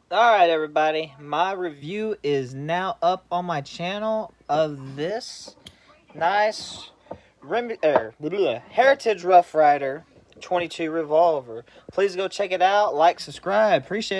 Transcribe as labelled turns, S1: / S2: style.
S1: Alright, everybody. My review is now up on my channel of this nice Heritage Roughrider 22 revolver. Please go check it out. Like, subscribe. Appreciate it.